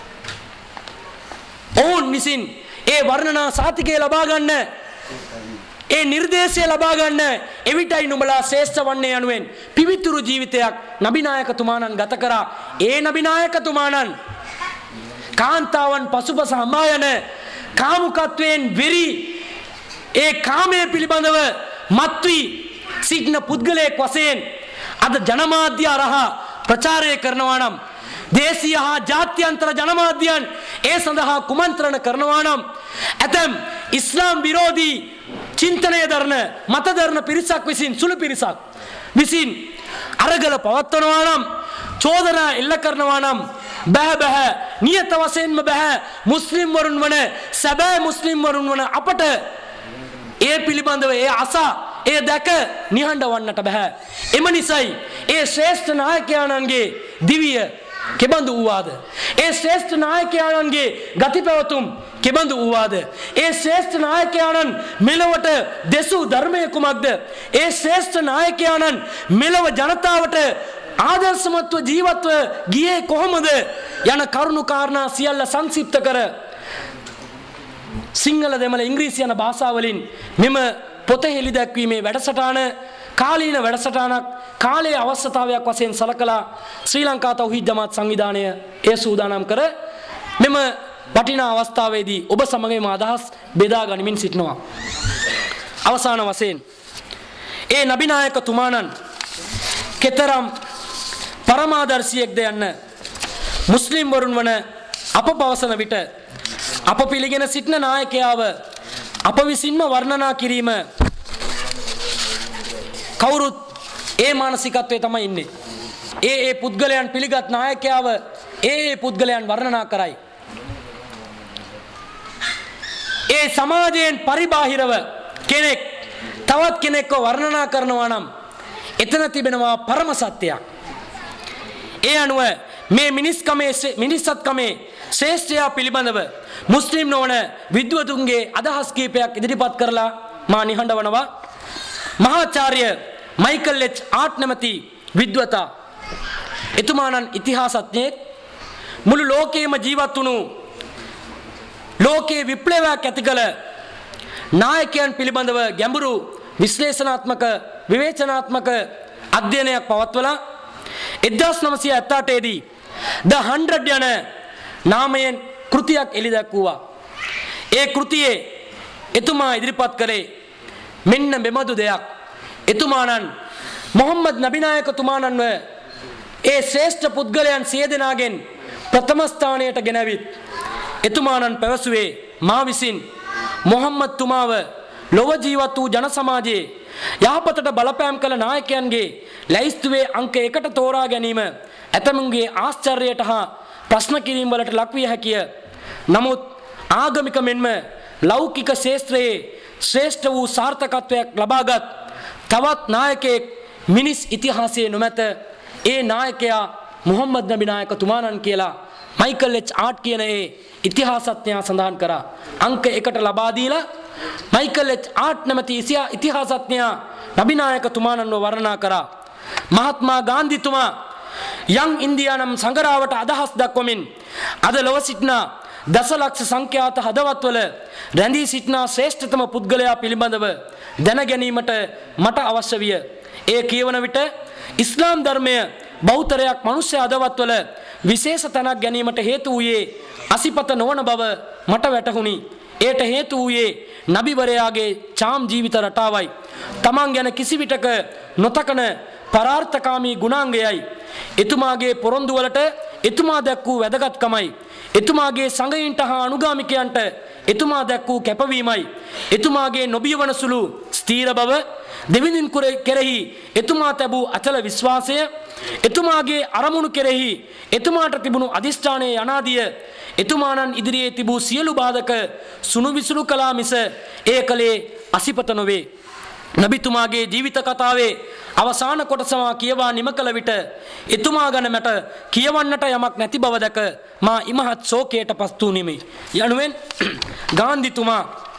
ඔවුන් විසින් ඒ වර්ණනා සාතිකය ලබා ගන්න, ඒ නිර්දේශය ලබා ගන්න එවිටයි නුඹලා ශ්‍රේෂ්ඨ වන්නේ යනුවෙන් පිවිතුරු ජීවිතයක් නබිනායකතුමාණන් ගත කරා. ඒ නබිනායකතුමාණන් කාන්තාවන් පසුපස හඹා යන කාමුකත්වයෙන් වෙරි ඒ කාමයේ පිළිබඳව මත්වි සිටින පුද්ගලයෙක් වශයෙන් අද ජනමාධ්‍ය අරහා ප්‍රචාරය කරනවා නම්, දේශීය හා ජාත්‍යන්තර ජනමාධ්‍යයන් ඒ සඳහා කුමන්ත්‍රණ කරනවා නම් ඇතැම් ඉස්ලාම් විරෝධී චින්තනය දරන මත දරන පිරිසක් විසින් සුළු පිරිසක් විසින් අරගල පවත්වනවා නම්, චෝදනා එල්ල කරනවා නම් බෑ බෑ නියත වශයෙන්ම බෑ මුස්ලිම් වරුන් වන සැබෑ මුස්ලිම් වරුන් වන අපට ඒ පිළිබඳව ඒ අසා ඒ දැක නිහඬ වන්නට බෑ. එම නිසයි ඒ ශ්‍රේෂ්ඨ නායකයාණන්ගේ දිවිය කෙබඳු වූවාද? ඒ ශ්‍රේෂ්ඨ නායකයාණන්ගේ ගති පැවතුම් කෙබඳු වූවාද? ඒ ශ්‍රේෂ්ඨ නායකයාණන් මෙලොවට දෙසූ ධර්මය කුමක්ද? ඒ ශ්‍රේෂ්ඨ නායකයාණන් මෙලොව ජනතාවට ආදර්ශමත්ව ජීවත්ව ගියේ කොහොමද යන කරුණු කාරණා සියල්ල සංක්ෂිප්ත කර සිංහල දෙමළ ඉංග්‍රීසි යන භාෂාවලින් මෙම පොත හෙළි දැක්වීමේ වැඩසටහන කාලීන වැඩසටහනක් කාලයේ අවශ්‍යතාවයක් වශයෙන් සලකලා ශ්‍රී ලංකා තෞහීද් ජමාත් සංවිධානය එය සූදානම් කර මෙම වටිනා අවස්ථාවේදී ඔබ සමගම අදහස් බෙදා ගනිමින් සිටිනවා. අවසාන වශයෙන් ඒ නබිනායකතුමාණන් කෙතරම් පරමාදර්ශියෙක්ද යන්න මුස්ලිම් වරුන් වන අප පවසන විට අප පිළිගෙන සිටින නායකයාව අප විසින්ම වර්ණනා කිරීම කවුරුත් ඒ මානසිකත්වයේ තමයි ඉන්නේ. ඒ ඒ පුද්ගලයන් පිළිගත් නායකයාව ඒ ඒ පුද්ගලයන් වර්ණනා කරයි. ඒ සමාජයෙන් පරිබාහිරව කෙනෙක් තවත් කෙනෙක්ව වර්ණනා කරනවා නම් එතන තිබෙනවා පරම සත්‍යයක්. ඒ අනුව මේ මිනිස්කමේ මිනිස්සත්කමේ ශ්‍රේෂ්ඨයා පිළිබඳව මුස්ලිම් නොවන විද්වතුන්ගේ අදහස් කීපයක් ඉදිරිපත් කරලා මා නිහඬ වනවා. මහාචාර්ය මයිකල් එච් ආට් නැමැති විද්වතා එතුමාණන් ඉතිහාසඥයෙක්. මුළු ලෝකයේම ජීවත් වුණු ලෝකයේ විප්ලවයක් ඇති කළ නායකයන් පිළිබඳව ගැඹුරු විශ්ලේෂණාත්මක විවේචනාත්මක අධ්‍යයනයක් පවත්වලා එක්දාස් නවසිය හැත්තෑ අටේ දී The Hundred යන නාමයෙන් කෘතියක් එළි දැක්වුවා. ඒ කෘතියේ එතුමා ඉදිරිපත් කළේ මෙන්න මෙබඳු දෙයක්. එතුමාණන් මොහම්මද් නබිනායකතුමාණන්ව ඒ ශ්‍රේෂ්ඨ පුද්ගලයන් සිය දෙනාගෙන් ප්‍රථම ස්ථානයට ගෙනවිත් එතුමාණන් පැවසුවේ මා විසින් මොහම්මද් තුමාව ලොව ජීවත් වූ ජන සමාජයේ යහපතට බලපෑම් කළ නායකයන්ගේ ලැයිස්තුවේ අංක එකට තෝරා ගැනීම ඇතමුන්ගේ ආශ්චර්යයට හා ප්‍රශ්න කිරීම වලට ලක්විය හැකිය. නමුත් ආගමික මෙන්ම ලෞකික ශාස්ත්‍රයේ ශ්‍රේෂ්ඨ වූ සාර්ථකත්වයක් ලබාගත් තවත් නායකයෙක් මිනිස් ඉතිහාසයේ නොමැත. ඒ නායකයා මුහම්මද් නබි නායකතුමාණන් කියලා මයිකල් එච් ආට් කියන ඒ ඉතිහාසඥයා සඳහන් කරා. අංක එකට ලබා දීලා මයිකල් එච් ආට් නැමැති ඉතිහාසඥයා නබි නායකතුමාණන්ව වර්ණනා කරා. මහත්මා ගාන්ධිතුමා යම් ඉන්දියා නම් සංගරාවට අදහස් දක්වමින් අද ලොව සිටිනා දසලක්ෂ සංඛ්‍යාත හදවත්වල රැඳී සිටිනා ශ්‍රේෂ්ඨතම පුද්ගලයා පිළිබඳව දැන ගැනීමට මට අවශ්‍ය විය. ඒ කියවන විට ඉස්ලාම් ධර්මය බෞද්ධරයක් මිනිස්සු හදවත්වල විශේෂ තැනක් ගැනීමට හේතු වූයේ අසිපත නොවන බව මට වැටහුණි. ඒට හේතු වූයේ නබිවරයාගේ චාම් ජීවිත රටාවයි. තමන් ගැන කිසි විටක නොතකන පරාර්ථකාමී ගුණාංගයයි. එතුමාගේ පොරොන්දු වලට එතුමා දැක් වූ වැදගත්කමයි. එතුමාගේ සංගයන්ට හා අනුගාමිකයන්ට එතුමා දැක් වූ කැපවීමයි. එතුමාගේ නොබියවන සුළු ස්ථීර බව, දෙවිඳුන් කෙරෙහි එතුමා තැබූ අචල විශ්වාසය, එතුමාගේ අරමුණු කෙරෙහි එතුමාට තිබුණු අධිෂ්ඨානයේ අනාදිය, එතුමාණන් ඉදිරියේ තිබූ සියලු බාධක සුණු විසුණු කළා මිස ඒ කලේ අසිපත නොවේ. නබිතුමාගේ ජීවිත කතාවේ අවසාන කොටසම කියවා නිම කළ විට එතුමා ගැන මට කියවන්නට යමක් නැති බව දැක මා ඉමහත් ශෝකයට පත්තු නිමි යනුවෙන් ගාන්ධිතුමා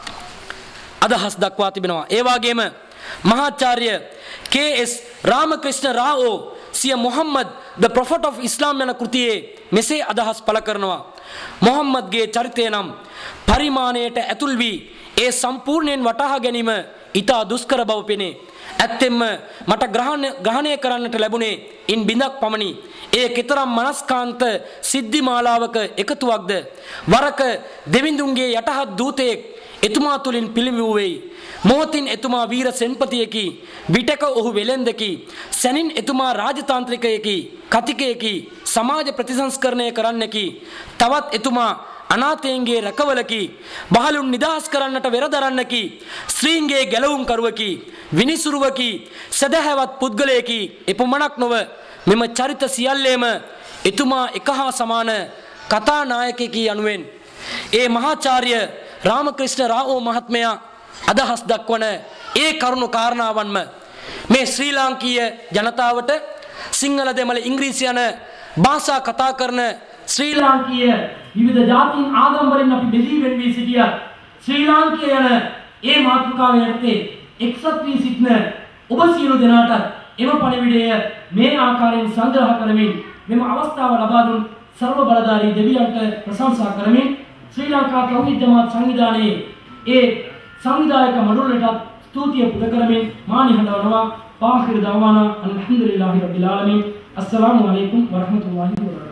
අදහස් දක්වා තිබෙනවා. ඒ වගේම මහාචාර්ය කේ එස් රාමක්‍රිෂ්ණ රාවෝ සිය Muhammad the prophet of Islam යන කෘතියේ මෙසේ අදහස් පළ කරනවා. මොහම්මද්ගේ චරිතය නම් පරිමාණයට ඇතුල් වී ඒ සම්පූර්ණයෙන් වටහා ගැනීම ඉතා දුෂ්කර බව පෙනේ. ඇත්තෙන්ම මට ග්‍රහණය කරන්නට ලැබුණේ ඉන් බිඳක් පමණි. ඒ කෙතරම් මනස්කාන්ත සිද්ධි මාලාවක එකතුවක්ද. වරක දෙවිඳුන්ගේ යටහත් දූතයෙක් එතුමා තුලින් පිළිඹු වෙයි. මොහොතින් එතුමා වීර සෙන්පතියකි, විටක ඔහු වෙලෙන්දකි, සැනින් එතුමා රාජතාන්ත්‍රිකයෙකි, කතිකයෙකි, සමාජ ප්‍රතිසංස්කරණය කරන්නකි. තවත් එතුමා අනාථයන්ගේ රැකවලකි, බහලුන් නිදහස් කරන්නට වෙරදරන්නකි, ස්ත්‍රීන්ගේ ගැලවුම් කරුවකි, විනිසුරුවකි, සදහැවත් පුද්ගලයෙකි. එපමණක් නොව මෙම චරිත සියල්ලේම එතුමා එක හා සමාන කතා නායකයෙකි යනුවෙන් ඒ මහාචාර්ය රාමක්‍රිෂ්ණ රාවෝ මහත්මයා අදහස් දක්වන ඒ කරුණු කාරණාවන්ම මේ ශ්‍රී ලාංකීය ජනතාවට සිංහල දෙමළ ඉංග්‍රීසි යන භාෂා කතා කරන ශ්‍රී ලාංකීය විවිධ ජාතීන් ආගම් වලින් අපි බෙදී වෙන්වී සිටිය ශ්‍රී ලාංකීය යන ඒ මාතෘකාව යටතේ එක්සත් වී සිටින ඔබ සියලු දෙනාට එම පණිවිඩය මේ ආකාරයෙන් සංග්‍රහ කරමින් මෙම අවස්ථාව ලබා දුන් සර්ව බලධාරී දෙවියන්ට ප්‍රශංසා කරමින් ශ්‍රී ලංකා තෞහීද් ජමාත් සංවිධානයේ ඒ සංවිධායක මඩුල්ලට ස්තුතිය පුද කරමින් මා නිහඬවනවා. පාඛිර දවානා අල්හම්දුලිල්ලාහි රබ්බිල් ආලමීන්. අස්සලාමු අලයිකුම් වරහමතුල්ලාහි වබරකාතුහු.